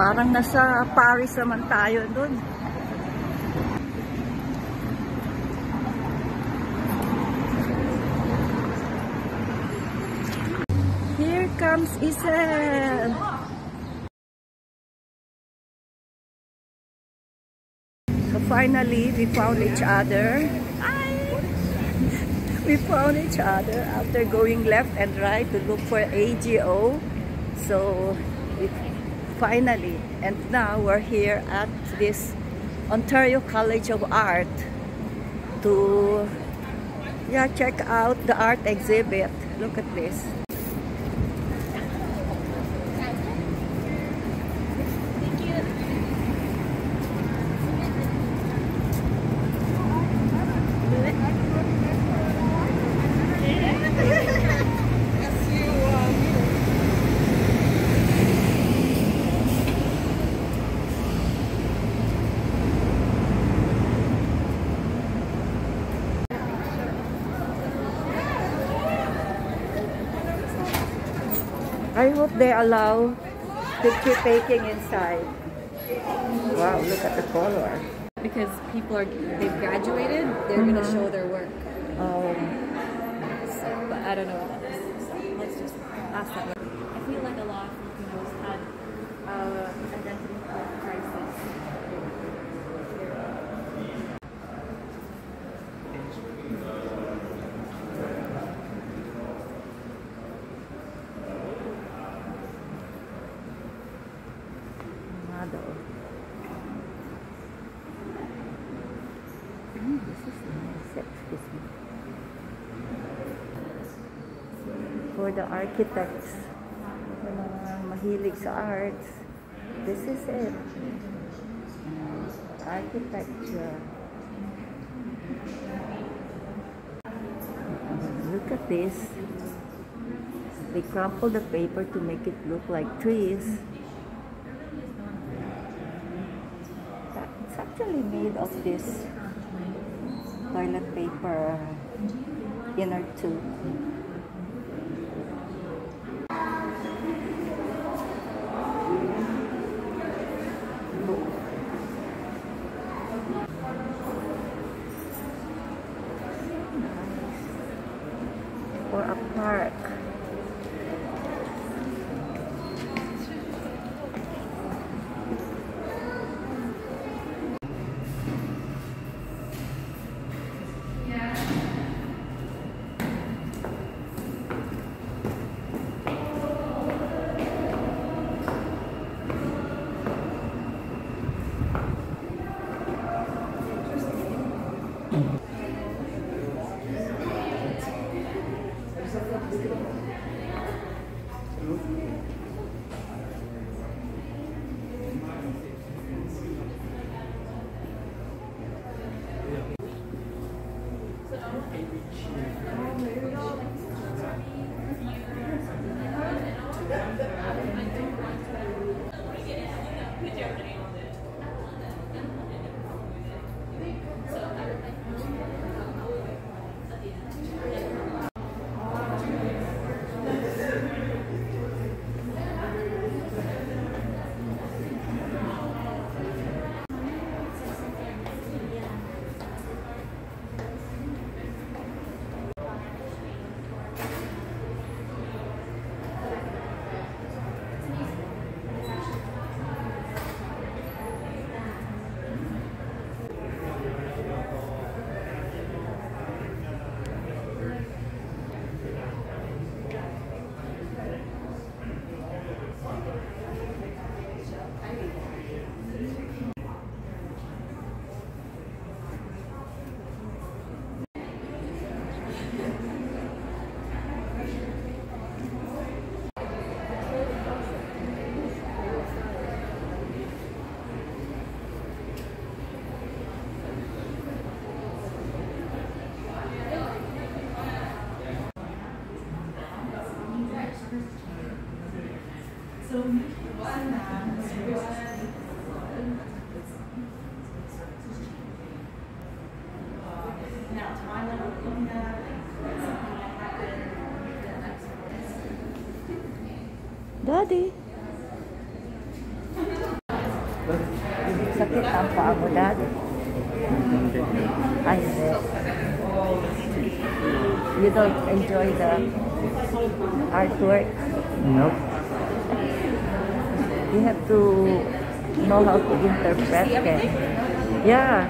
Parang nasa Paris naman tayo dun. Here comes Isel. So finally, we found each other. We found each other after going left and right to look for AGO. So finally, and now we're here at this Ontario College of Art to check out the art exhibit. Look at this. I hope they allow picture taking inside. Wow, look at the color. Because they've graduated, they're going to show their work. Oh. So, but I don't know what that is. So let's just ask that one. I feel like a lot of Filipinos had identity crisis. This is nice. Excuse me. For the architects, yung mga mahilig sa arts, this is it. Architecture. Look at this. They crumple the paper to make it look like trees. It's actually made of this toilet paper inner tube. Or a park. Daddy. Masakit ang paa mo, Dad? Ay, hindi. You don't enjoy the artwork? Nope. You have to know how to interpret it. Yeah.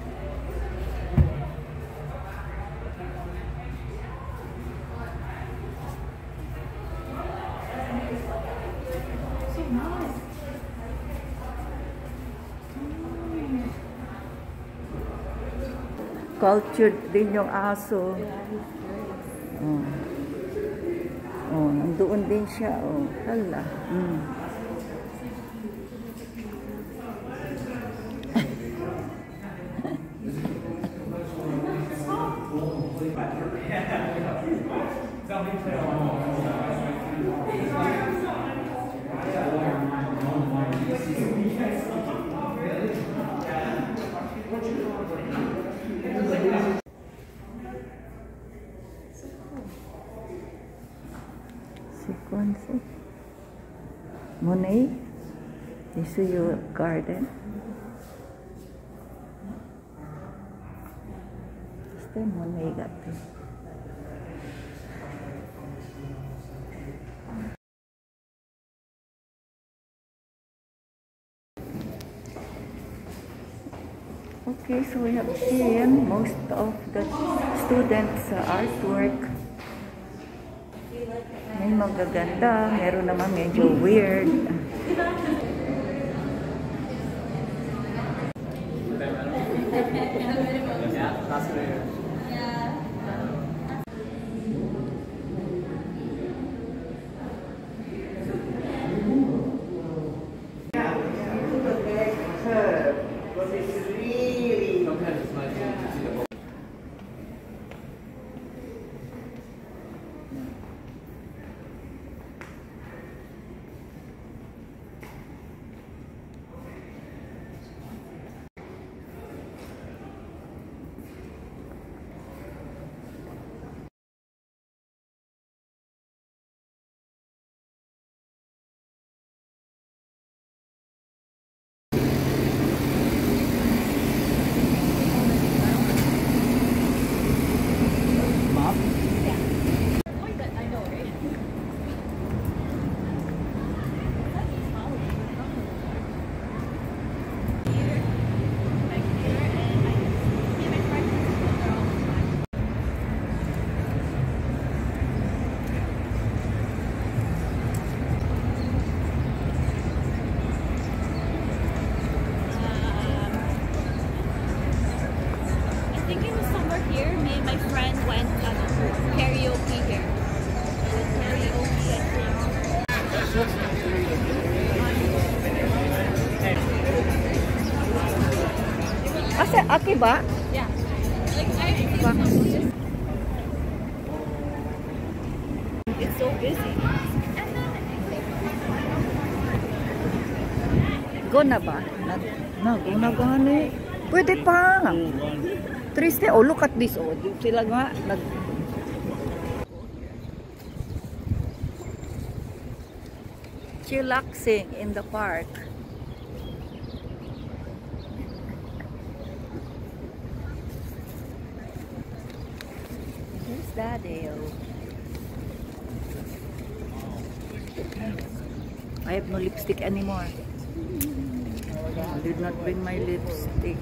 Cultured din yung aso. Oh. Oh, nandoon din siya. Oh, hala. Sequence. Monet, this is your garden. Este Monet gato. Okay, so we have seen most of the students' artwork. May magaganda, meron naman medyo weird. Asa, aki ba? Yeah. Like, it's so busy. Go na ba? Go na gani. Pwede pa. Triste. Oh, look at this. Oh, sila nga. Chillaxing in the park. Who's Daddy? I have no lipstick anymore. I did not bring my lipstick.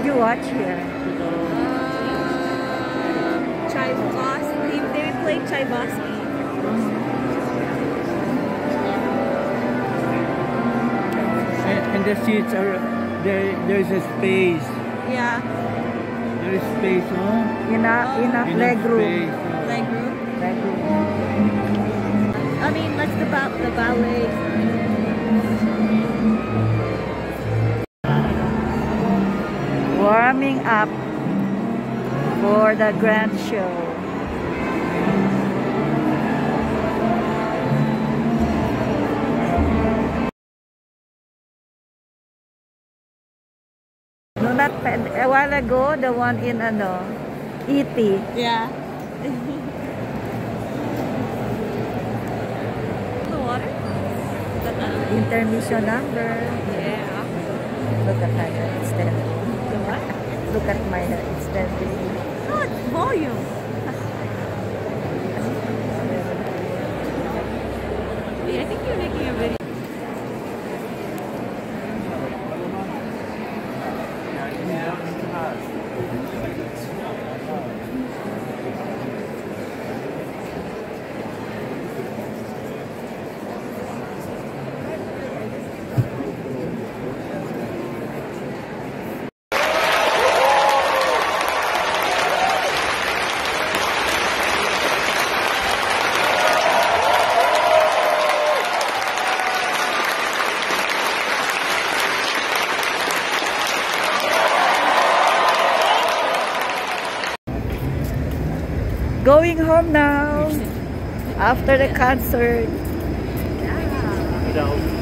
did you watch here? Tchaikovsky. They played Tchaikovsky. And the seats are there. There's a space. Yeah. There is space, huh? Enough leg room. Leg room. Leg room. I mean, let's go about the ballet. Warming up for the grand show. No, not a while ago, the one in E.T. Yeah. The water? Intermission number. Yeah. Look at my it's 10. The what? Look at my it's 10. Oh, it's volume. Yeah, I think you're making a video. Going home now after the concert. Yeah.